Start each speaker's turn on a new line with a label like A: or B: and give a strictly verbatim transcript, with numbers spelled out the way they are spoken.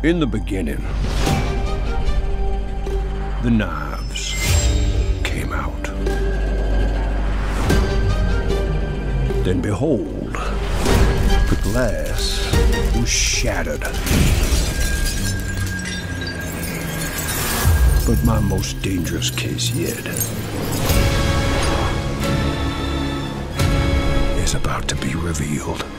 A: In the beginning, the knives came out. Then behold, the glass was shattered. But my most dangerous case yet is about to be revealed.